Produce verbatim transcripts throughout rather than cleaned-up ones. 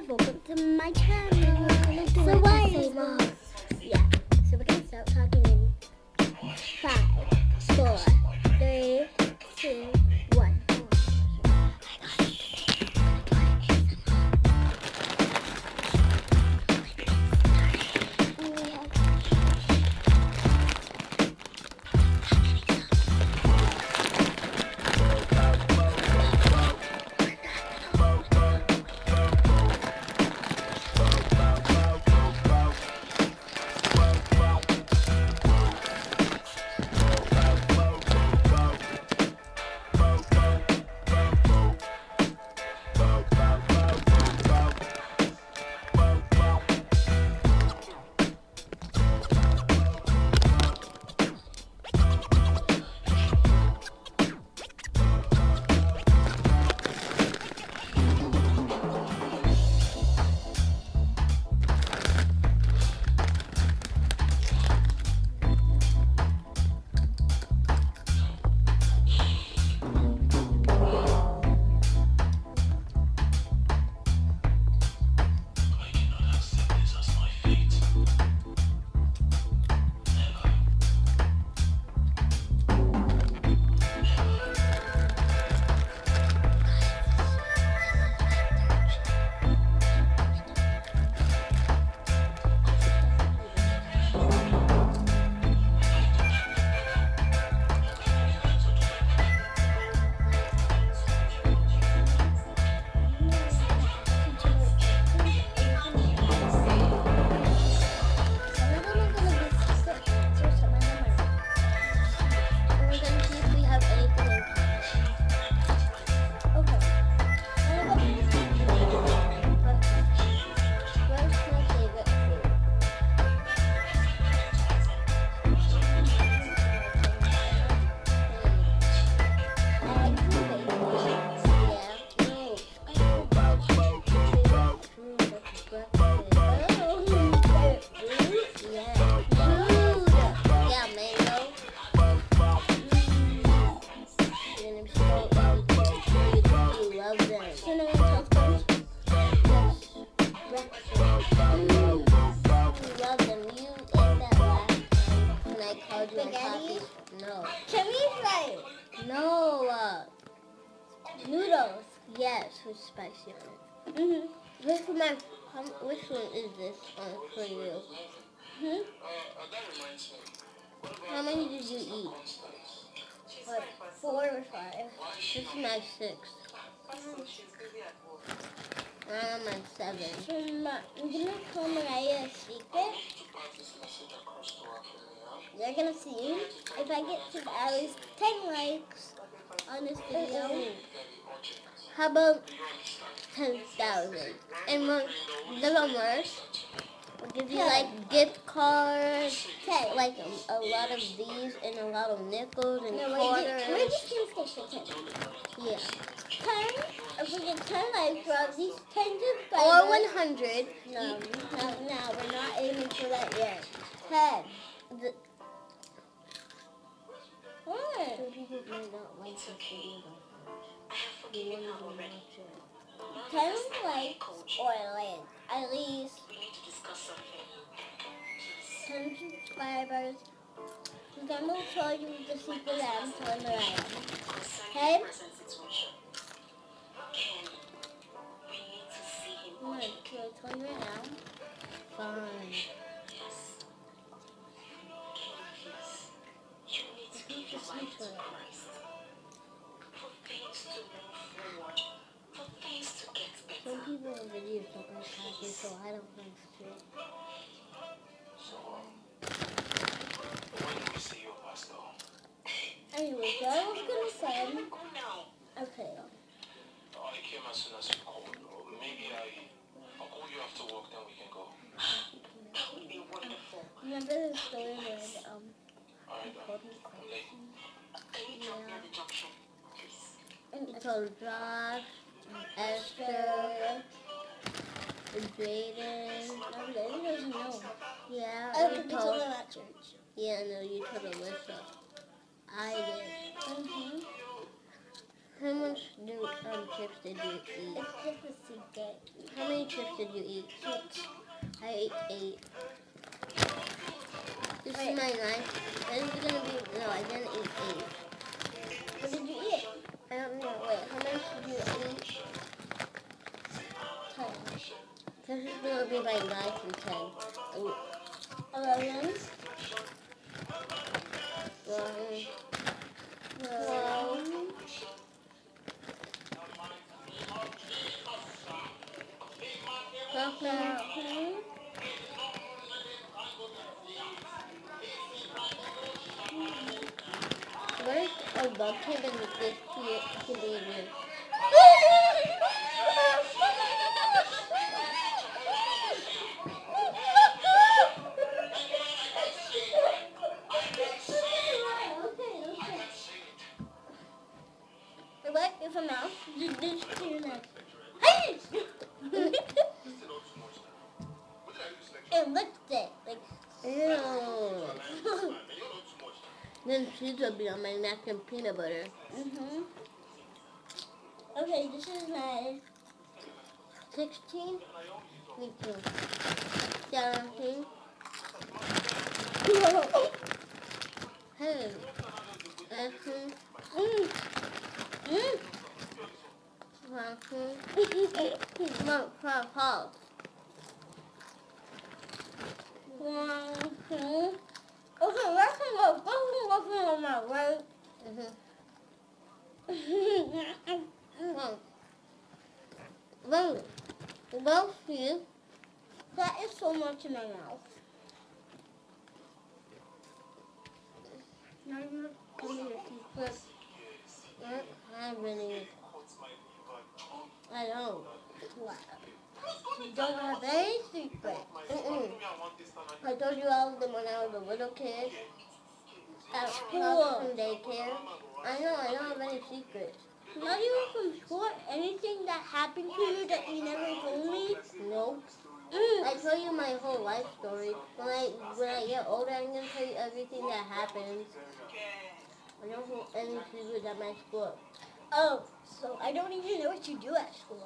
welcome to my channel. So why is this? Yeah, so we're gonna start talking in five, four, three, two, one. No. Chinese rice. No. Uh, Noodles. yes, with spicy on it. Mhm. Which one? How, which one is this uh, for you? Hmm. How many did you eat? What? Four or five. This is my six. I'm on seven. I'm gonna tell Mariah a secret. You're gonna see if I get to at least ten likes on this video. How about ten thousand? And what, the worst, we'll give you like gift cards, Okay. like a, a lot of these and a lot of nickels and No, quarters. we're just gonna stay for ten. Yeah. ten, if we get ten likes for at least ten subscribers. Or one hundred. No, no, no, we're not aiming for that yet. ten. The, What? some people might not like this video. They won't even watch it. ten likes or like at least ten subscribers. Then we'll show you the secret that I'm telling Mariah. Okay? I'm gonna tell you right now. Fine. Just listen to it. Some people in videos don't like coffee, so I don't like it. Anyway, so I was gonna say. Okay. I came as soon as you called. Maybe I, I'll call you after work, then we can go. That would be wonderful. Remember the story where um Alright, he called me I'm late. Can you drop me at the junction, please? I told Josh, Esther, Jaden. Nobody doesn't know. Yeah, Oh, you we told told. him at church. Yeah, no, you told Alyssa. I did. Mm-hmm. How much do um chips did you eat? It's just a secret. How many chips did you eat? Six. I ate eight. This Wait. is my ninth. This is gonna be, no, I didn't eat eight. What did you eat? I don't know, wait, how much did you eat? Ten. This is gonna be my ninth and ten. Ooh. Eleven. One. Twelve. Thirteen. Where's a bucket in this Canadian? What? It's a mouse? This is too nice. It licked it. Like, Ew. Then cheese will be on my neck and peanut butter. mm-hmm. Okay, this is my Sixteen? Me too. Seventeen? Hey. Eighteen? mm. Mm. Nineteen? No, Paul, Paul. One, two. Okay, that can go. That can go from my mouth, right? Mm-hmm. One. One. Both you. That is so much in my mouth. Now you're gonna come here, secret. What? I really. I don't. Wow. You don't have any secret. Mm-mm. I told you all of them when I was a little kid. At School. school from daycare. I know, I don't have any secrets. Not even from school. Anything that happened to you that you never told me. No. Mm. I tell you my whole life story. When I when I get older, I'm gonna tell you everything that happens. I don't hold any secrets at my school. Oh, so I don't even know what you do at school.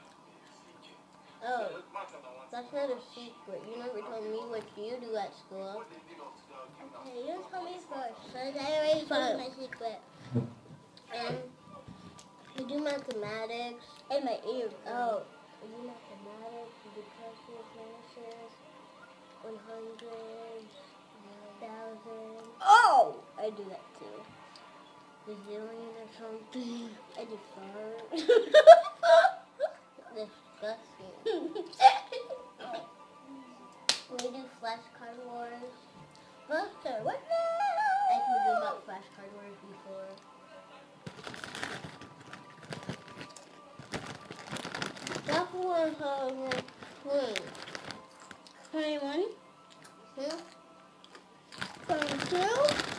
Oh, that's not a secret. You never told me what you do at school. Okay, you tell me first. Because I already told you my secret. Um, we do mathematics. In my ear. Oh, we do mathematics. We do pluses, minuses, one hundred, thousand, Oh! I do that too. bazillion or something. I do fart. Disgusting. We do flashcard wars. Buster, what I told you about flashcard wars before. That's one hundred twenty. twenty-one? Hmm? twenty-two?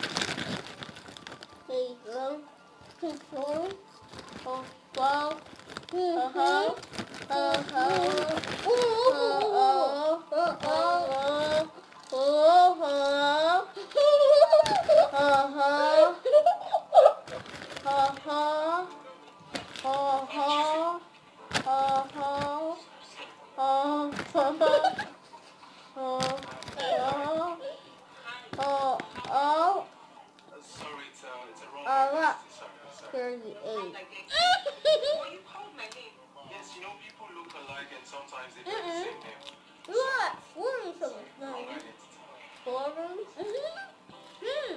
There you go. twenty-four? Oh, twelve. Uh-huh. Uh-huh. Uh-huh. Uh-huh. Uh-huh. Sorry, it's a, it's a wrong Uh, what? identity. Sorry, sorry. thirty-eight. Yes, you know, people look alike and sometimes they bear the same name. What? What is so Wrong funny? identity. Four rooms? Hmm.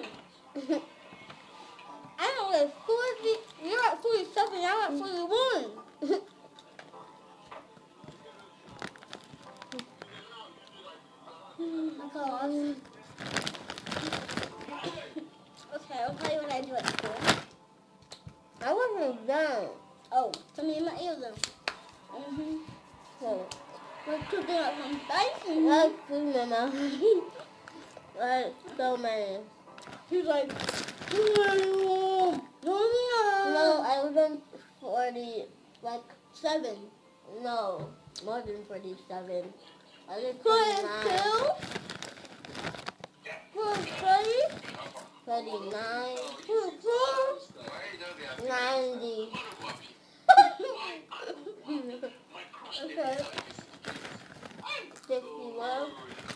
I'm at forty. You're at forty-seven. I'm at forty-one. Okay, okay, I'll tell you what I do at school. I wasn't done. Oh, tell me in my ear then. Mm-hmm. So, We're cooking up some spicy. that's food in my mouth. Like, so many. She's like, no, No, I was on forty, like, seven. no, more than forty-seven. I was Forty-two. forty-nine, Forty-three. thirty-nine, Forty-four. ninety. Okay. sixty-one.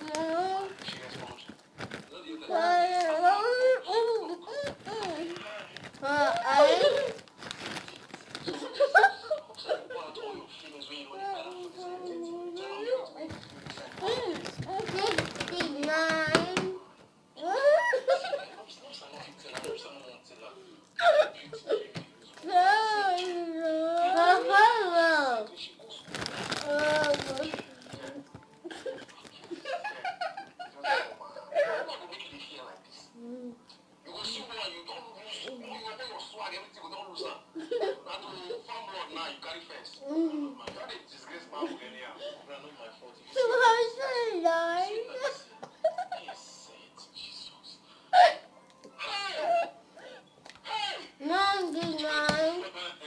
Uh, I... sixty-nine. ninety-nine.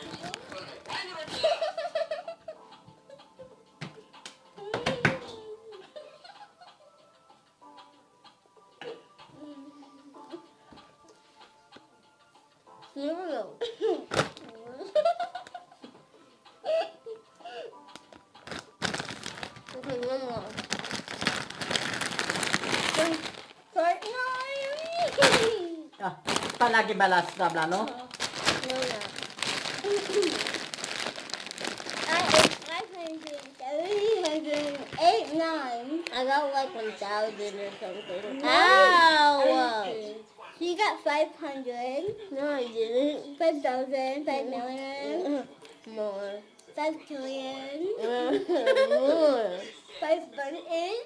Cereal. Okay, one more. Ah, palagi balas tabla, no? No, no. I ate five hundred, seven hundred, eight, nine. I got like one thousand or something. Ow! She got five hundred. No, I didn't. Five thousand, five million. More. Five trillion. More. Five billion.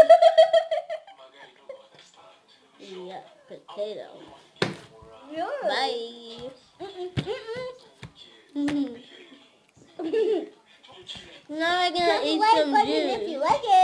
Yeah, potato. Yours. Bye. Mm-mm, mm-mm. Now I'm gonna Press the eat like some button if juice. you like it.